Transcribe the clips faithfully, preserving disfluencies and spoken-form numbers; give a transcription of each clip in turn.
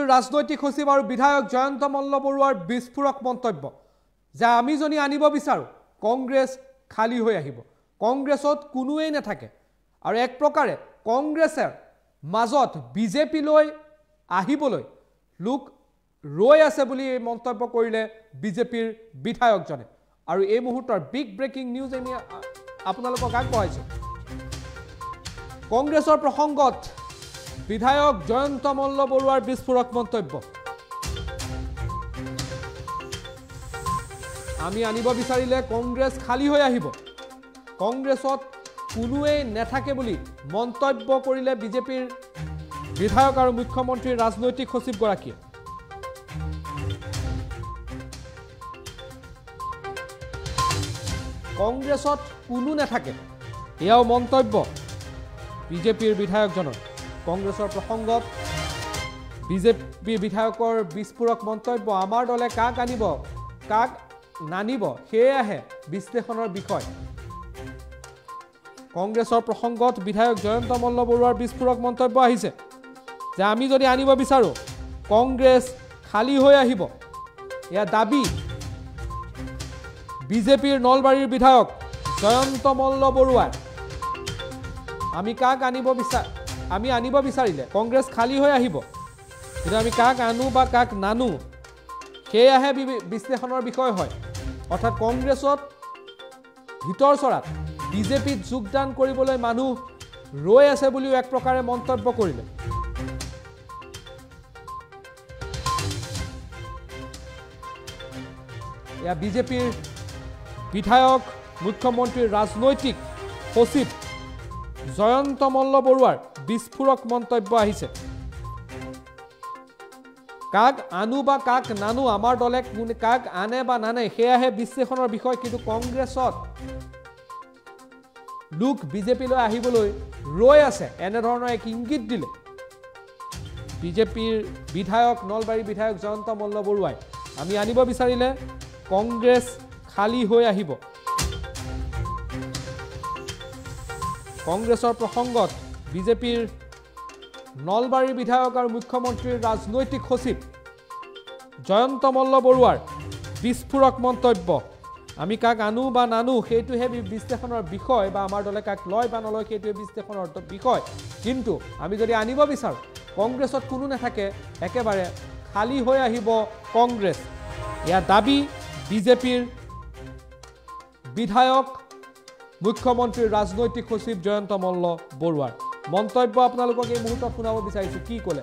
ৰাজনৈতিক সচিব আৰু বিধায়ক জয়ন্ত মল্ল বৰুৱাৰ বিস্ফোৰক মন্তব্য যে আমি যদি আনিব বিচাৰো কংগ্ৰেছ খালি হৈ আহিব কংগ্ৰেছত কোনোৱেই নাথাকে আৰু এক প্ৰকাৰে কংগ্ৰেছৰ মাজত বিজেপি লৈ আহিবলৈ লোক ৰৈ আছে বুলি মন্তব্য কৰিলে বিজেপিৰ বিধায়কজনে আৰু এই মুহূৰ্তৰ বিগ ব্ৰেকিং নিউজ আমি আপোনালোকক আগবঢ়াইছো কংগ্ৰেছৰ প্ৰসংগত বিধায়ক জয়ন্ত মল্ল বৰুৱাৰ বিস্ফোৰক মন্তব্য আমি আনিব বিচাৰিলে কংগ্ৰেছ খালি হৈ আহিব কংগ্ৰেছত কোনোৱেই নাথাকে বুলি মন্তব্য কৰিলে বিজেপিৰ বিধায়ক আৰু মুখ্যমন্ত্ৰীৰ ৰাজনৈতিক সচিব গৰাকীয়ে কংগ্ৰেছত কোনো নাথাকে এয়াও মন্তব্য বিজেপিৰ বিধায়কজনৰ কংগ্ৰেছৰ প্ৰসংগত বিজেপি বিধায়কৰ বিস্ফোৰক মন্তব্য আমাৰ দলে কাক আনিব কাক নানিব সেয়াহে বিশ্লেষণৰ বিষয় কংগ্ৰেছৰ প্ৰসংগত বিধায়ক জয়ন্ত মল্ল বৰুৱাৰ বিস্ফোৰক মন্তব্য আহিছে যে আমি যদি আনিব বিচাৰো কংগ্ৰেছ খালি হৈ আহিব এয়া দাবী বিজেপিৰ নলবাৰীৰ বিধায়ক জয়ন্ত মল্ল বৰুৱাৰ আমি কাক আনিব বিচাৰ আমি আনিব বিচাৰিলে কংগ্ৰেছ খালি হৈ আহিব কিন্তু আমি কাক আনো বা কাক নানো সেয়াহে বিশ্লেষণৰ বিষয় হয় অৰ্থাৎ কংগ্ৰেছত ভিতৰ চৰাত বিজেপিত যোগদান কৰিবলৈ মানুহ ৰৈ আছে বুলিও এক প্ৰকাৰে মন্তব্য কৰিলে এয়া বিজেপিৰ বিধায়ক মুখ্যমন্ত্ৰীৰ ৰাজনৈতিক সচিব জয়ন্ত মল্ল বৰুৱাৰ বিস্ফোৰক মন্তব্য আহিছে কাক আনো বা কাক নানো আমাৰ দলে কাক আনে বা নানে সেয়াহে বিশ্লেষণৰ বিষয় কিন্তু কংগ্ৰেছত লোক বিজেপিলৈ আহিবলৈ ৰৈ আছে এনেধৰণৰ এক ইংগিত দিলে বিজেপিৰ বিধায়ক নলবাৰী বিধায়ক জয়ন্ত মল্ল বৰুৱাই আমি আনিব বিচাৰিলে কংগ্ৰেছ খালি হৈ আহিব কংগ্ৰেছৰ প্ৰসংগত বিজেপিৰ নলবাৰীৰ বিধায়ক আৰু মুখ্যমন্ত্ৰীৰ ৰাজনৈতিক সচিব জয়ন্ত মল্ল বৰুৱাৰ বিস্ফোৰক মন্তব্য আমি কাক আনো বা নানো সেইটোহে বিশ্লেষণৰ বিষয় বা আমাৰ দলে কাক লয় বা নলয় সেইটোহে বিশ্লেষণৰ বিষয় কিন্তু আমি যদি আনিব বিচাৰো কংগ্ৰেছত কোনো নাথাকে একেবাৰে খালি হৈ আহিব কংগ্ৰেছ এয়া দাবী বিজেপিৰ বিধায়ক মুখ্যমন্ত্ৰীৰ ৰাজনৈতিক সচিব জয়ন্ত মল্ল বৰুৱাৰ মন্তব্য আপোনালোকক এই মুহূৰ্তত শুনাব বিচাৰিছো কি ক'লে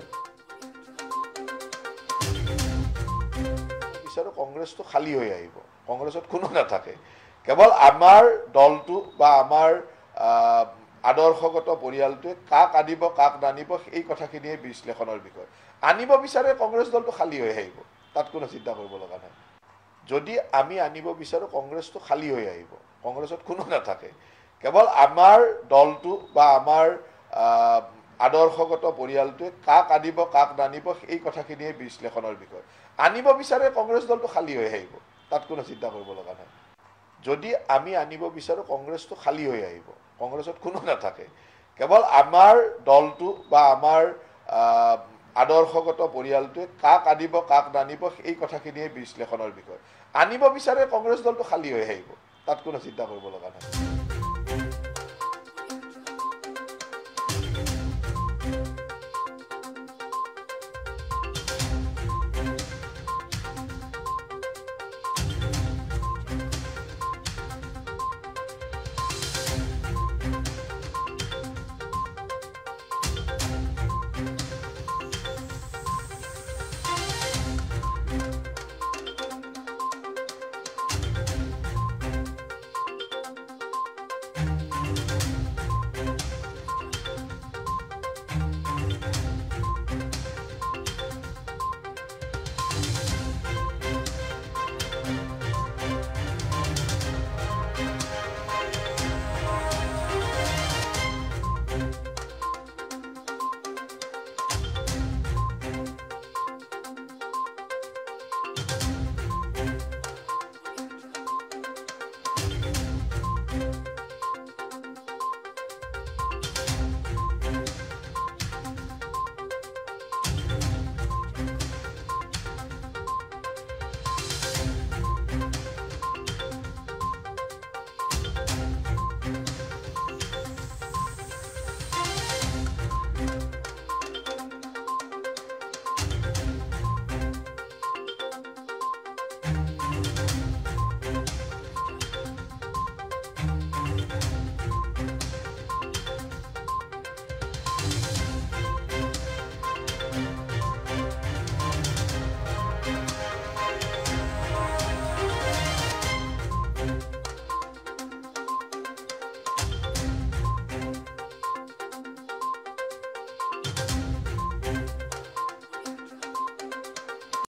বিচাৰো কংগ্ৰেছটো খালি হৈ আহিব কংগ্ৰেছত কোনো নাথাকে কেৱল আমাৰ দলটো বা আমাৰ আদৰ্শগত পৰিয়ালটোৱে কাক আনিব কাক নানিব এই কথাখিনিয়ে বিশ্লেষণৰ বিষয় আনিব বিচাৰে কংগ্ৰেছ দলটো খালি হৈ আহিব তাত কোনো চিন্তা কৰিব লগা নাই যদি আমি আনিব বিচাৰো কংগ্ৰেছটো খালি হৈ আহিব কংগ্ৰেছত কোনো নাথাকে কেৱল আমাৰ দলটো বা আমাৰ আদৰ্শগত পৰিয়ালটোৱে কাক আনিব কাক নানিব এই কথাখিনিয়ে বিশ্লেষণৰ বিষয় আনিব বিচাৰে কংগ্ৰেছ দলটো খালি হৈ আহিব তাত কোনো চিন্তা কৰিব লগা নাই যদি আমি আনিব বিচাৰো কংগ্ৰেছটো খালি হৈ আহিব কংগ্ৰেছত কোনো নাথাকে কেৱল আমাৰ দলটো বা আমাৰ আদৰ্শগত পৰিয়ালটোৱে কাক আনিব কাক নানিব এই কথাখিনিয়ে বিশ্লেষণৰ বিষয় আনিব বিচাৰে কংগ্ৰেছ দলটো খালি হৈ আহিব তাত কোনো চিন্তা কৰিব লগা নাই